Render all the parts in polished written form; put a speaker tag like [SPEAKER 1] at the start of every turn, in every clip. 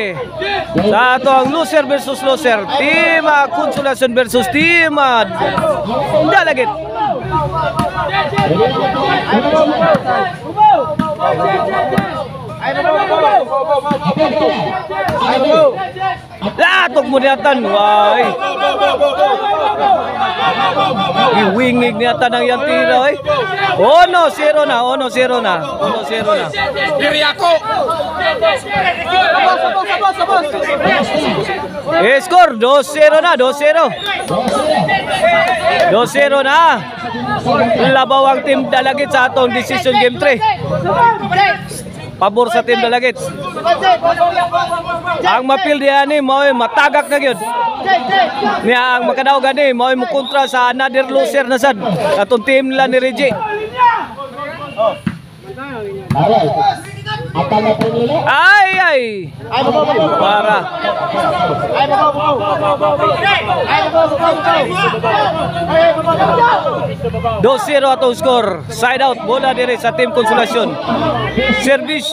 [SPEAKER 1] sa atong loser versus loser. Team Consolacion versus Team Dalagit. Latok mo niyatan. Why? Iwingig niyatan ang yung tira. Ono, 0 na. Ono, 0 na. Ono, 0 na.
[SPEAKER 2] Diri ako.
[SPEAKER 1] Score, 2-0 na. 2-0. 2-0 na. Labaw ang Team Dalagit sa atong decision game 3. Pabor sa Team Dalagit. Ang mapil diyan ni mo'y matagak na gyud. Niya ang makadaog gani mo'y mukontra sa another loser na sad. Atong team nila ni Reggie. Ay. Para. 2-0 atong score. Side out bola dire sa Team Consolacion. Service.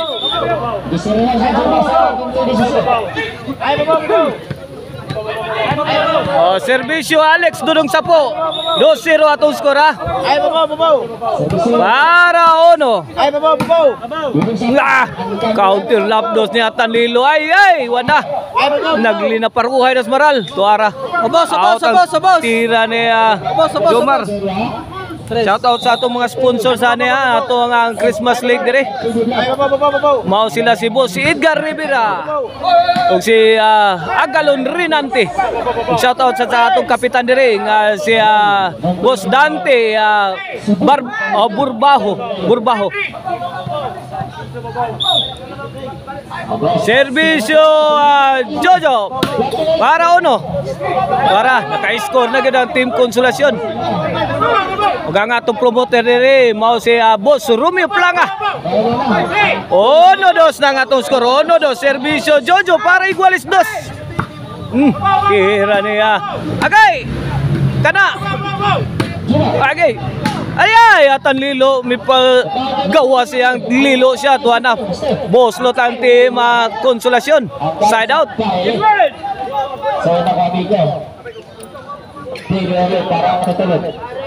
[SPEAKER 1] Servisyo Alex Dudong Sapo. 2-0 atong score ha. Para Ono. Counter lapdos ni Tanlilo. Ay, wala. Naglina paruhay nas maral. Tuara.
[SPEAKER 3] Sabos.
[SPEAKER 1] Tira ni Jomar. Shout out sa atong mga sponsor sa niya, ato ang Christmas League dire. Mao sila si Boss si Edgar Rivera ug si Agalon Rinante. Shout out sa atong kapitan dire nga si Boss Dante Burbaho. Servisyo Jojo para Ono. Para naka-score na gid ang Team Consolacion. Ug ang atong promoter dire mao si Boss Romeo Planga. Ono 2 na ang atong score. Ono 2 servisyo Jojo para igualis 2. Kira niya. Agay. Kana. Agay. Ay, atan Lilo mi gawa siyang Lilo siya tuwa na. Boss lot ang Team Consolacion. Side out.
[SPEAKER 4] So nakamigo. Tigre para matulog.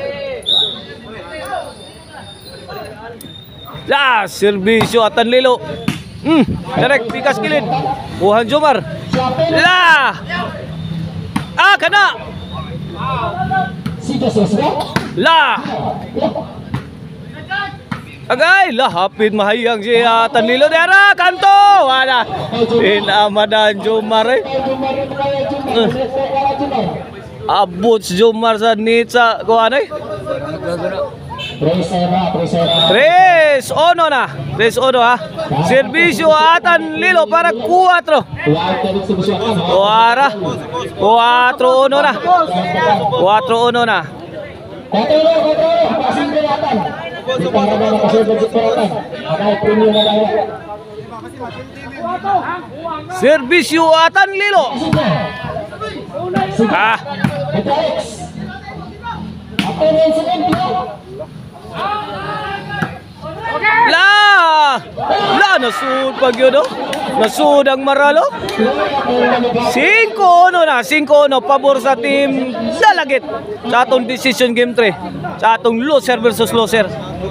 [SPEAKER 1] Servisyo atan Lilo. Direct pikas kilid. Buhan Jomar. Kana. Agay, hapit mahayang si Tanlilo dera kanto. Wala. Inamadan Jomar abot Jomar sa nitsa kuan ay. 3-1 na. 3-1 ha. Servisyo Tanlilo para 4. Tuara. 4-1 na. 4-1 na. Servisyo Tanlilo. Nasud pag yun nasud ang maralo. 5-1 na. 5-1 pabor sa Team Dalagit sa atong decision game 3 sa atong loser versus loser.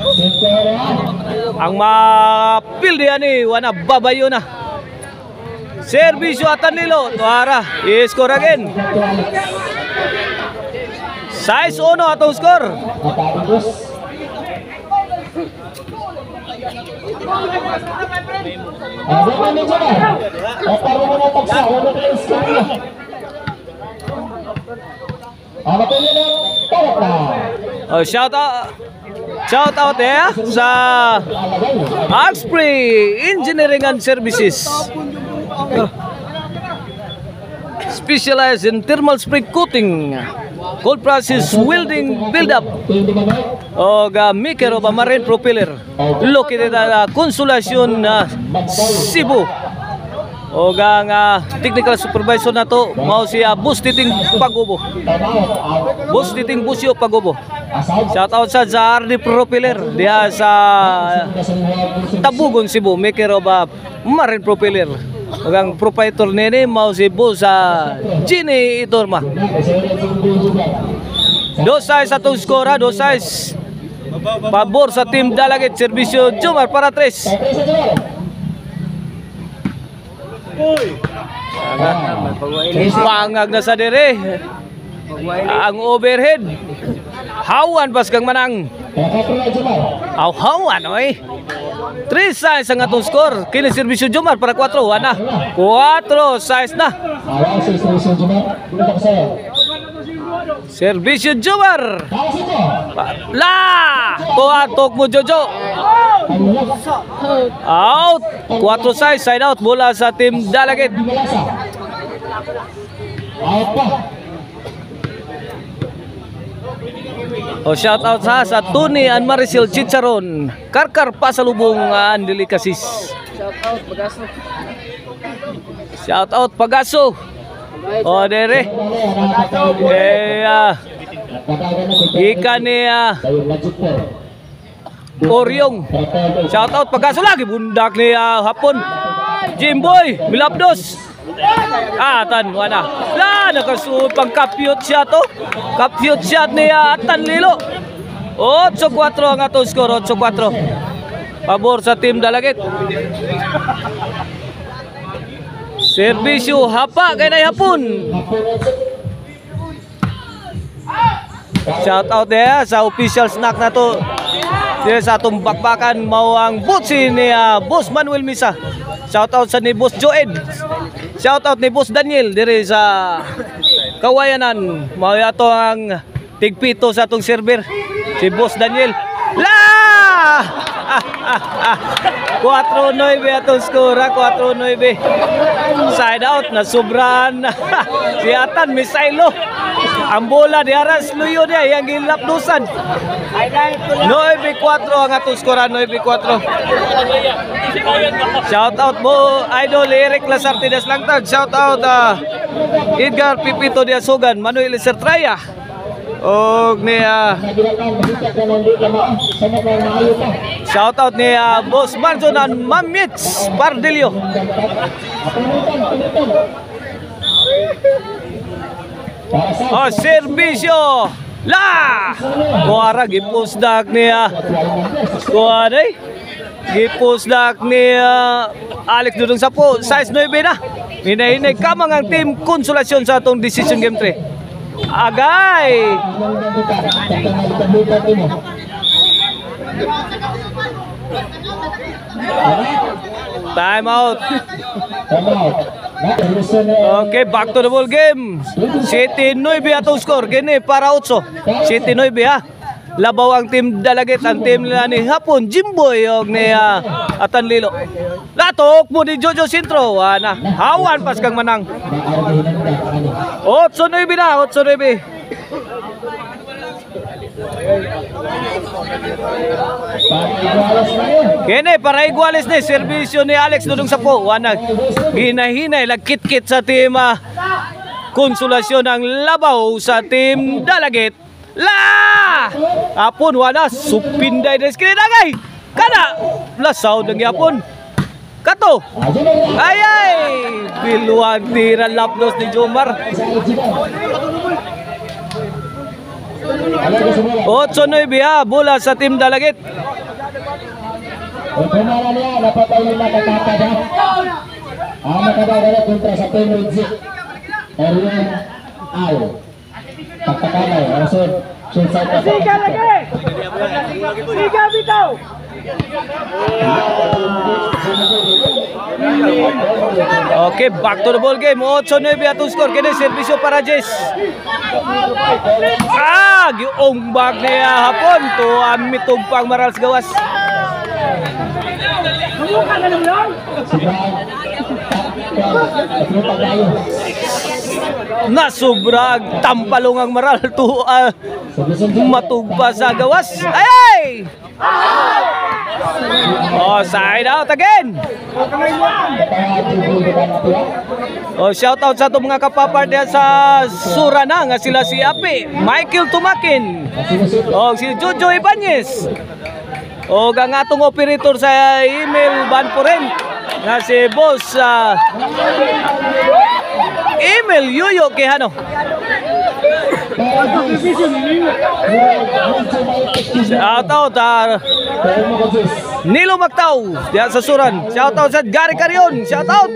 [SPEAKER 1] Ang mapil diyan ni wana babayo na. Servisyo Tanlilo. Tuara. I-score again. 6-1 atong score. Shout out sa Axpre Engineering and Services. Specialized in thermal spray coating, cold process welding build-up, o maker of a marine propeller located at Consolacion, Cebu. O ang technical supervisor na to mao si Boss Titing Pagubo. Boss Titing Busyo Pagubo. Shout out sa RD Propeller diha sa Tabugon, Cebu, maker of a marine propeller. Ug ang proprietor nini mao si Boss Ginny Itorma. 2-6 atong skora, 2-6. Pabor sa Team Dalagit, serbisyo Jomar para 3. Pangag na sa dire. Ang overhead. Hawan pas kang manang. Hawan oy. 3-6 ang atong score. Kini serbisyo Jomar para 4 ana. 4-6 na. Serbisyo Jomar. La! Tuatok mo Jojo. Out. 4-6 side out bola sa Team Dalagit. O shout out sa Tony and Maricel Chicharon. Karkar pasalubong Andili Kasis. Shout out Pagaso. O dere. Ikan ni Oryong. Shout out Pagaso lagi bundak ni hapon. Jimboy Milapdos. Tan wana. La nakasuot pang kapyot siya to. Kapyot shot ni Tan Lilo. 8-4 ang atong score, 8-4. Pabor sa Team Dalagit. Serbisyo hapa kay nay hapon. Shout out dia sa official snack na to. Dia sa atong bakbakan mao ang butsi ni Boss Manuel Misa. Shout out sa ni Boss Joed. Shout out ni Boss Daniel dire sa Kawayanan. Mao ato ang tigpito sa atong server. Si Boss Daniel. La! 4-9 atong score, 4-9. Side out na sobran. Si Atan Misailo. Ang bola di aras luyo dia yang gilapdusan. 9-4 ang atong score, 9-4. Shout out mo Idol Eric Lasartidas Langtag. Shout out Edgar Pipito Diasogan, Manuel Sertraya. Og ni shout out ni Boss Marjon and Mamits Pardilio. Serbisyo la kuara gipusdak ni kuara gipusdak ni Alex Dudong Sapo. Size 9 na. Hinahinay kamang ang Team Konsolasyon sa atong decision game 3. Agay. Time out. Okay, back to the ball game. 7-9 atong score. Gini para 8. 7-9 ha. Labaw ang Team Dalagit, ang team nila ni Hapon, Jimboy og ni Atan Lilo. Latok mo ni Jojo Sintro. Hawan pas kang manang. 8-9 na, 8-9. Kene para iguales ni serbisyo ni Alex Dudong Sapo. Wanag ginahinay lagkit-kit sa Team Konsolasyon ang labaw sa Team Dalagit. La! Apon wana supinday des kinagay. Kana lasaw ng yapon. Kato. Ay biluan tira lapdos ni Jomar. 8-9 bola sa Team Dalagit.
[SPEAKER 4] Pemala niya dapat ay nakakakada. Makadagala kontra sa Team Ridzi. Arian Al. Pagkakalay, rason. Siga lagi! Siga bitaw!
[SPEAKER 1] Okay, back to the ball game. 8-9 atong score. Kini serbisyo para Jess. Giong bag niya hapon. Tuan mitog pang maral sa gawas. Nasubrag tampalong ang maral to matugpa sa gawas. Ay! Side out again. Shout out sa itong mga kapapar diya sa Surana nga sila si Api, Michael Tumakin, si Jojo Ibanez, ang atong operator sa email Banporen, nga si Boss Emil Yuyo Quijano. Shout out Nilo Mactao diya sa Suran. Shout out sa Gary Carion. Shout out.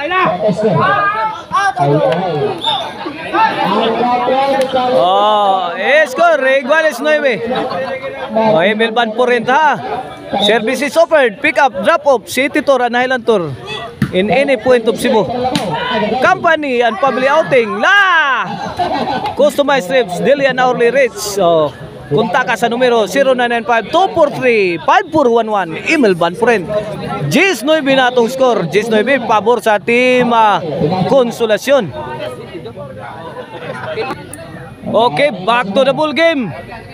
[SPEAKER 1] Oh, score iguales 9. Oh, Emil Van Porenta. Services offered, pick up, drop off, city tour and Highland tour in any point of Cebu. Company and family outing. La! Customized trips, daily and hourly rates. So, kunta ka sa numero 0995-243-5411. Emil Van Porenta. Gis 9 na itong score. Gis 9, pabor sa team Consolacion. Okay, back to the ball game.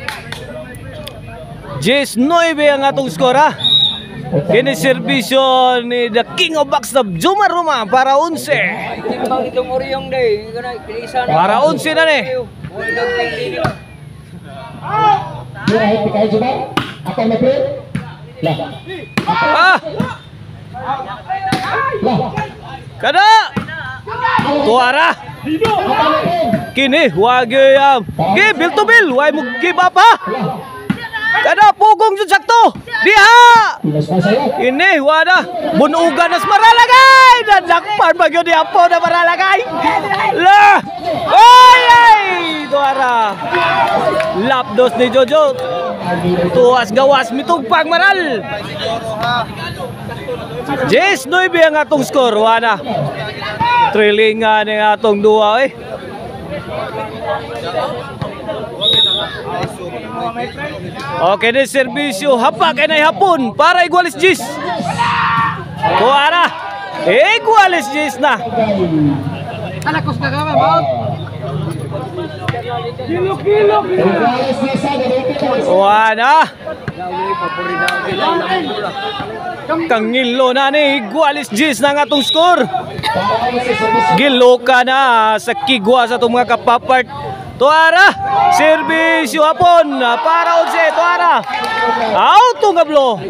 [SPEAKER 1] Gis 9 ang atong score ha. Kini serbisyo ni the King of Backstab, Jumar Roma para 11. Para 11 na ni. Kada tuara kini wagi bil to bil way mo give up ha. Kada pugong jud sakto diha ini wada bunugan nas maralagay dadakpan bagyo di apo na maralagay la ay tuara lapdos ni Jojo tuas gawas mitugpag maral. Jes 9 ang atong score wada trilingan ng atong duwa eh. Okay, ni serbisyo hapa kay nay hapon para iguales Gis. Tuara iguales Gis na.
[SPEAKER 3] Alakos ka ka ba? Kilo.
[SPEAKER 1] Wala. Kangilo na ni iguales Gis na nga atong score. Giloka na sa kigwa sa itong mga kapapart. Tuara, serbisyo hapon para 11, Tuara. Auto nga blo.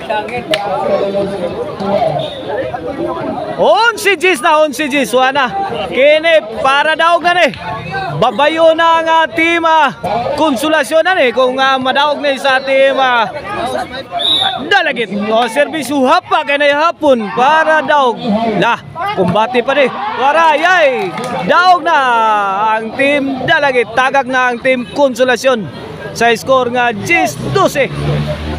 [SPEAKER 1] 11 Gis na, 11 Gis. Wana, kini para daog na ni. Babayo na nga team Consolacion na ni kung madaog na sa team Dalagit. O serbisyo hapa kay na hapon para daog. Lah, kumbati pa ni. Tuara, yay. Daog na ang team Dalagit. Tagak na ang team Consolacion sa score nga Gis 12.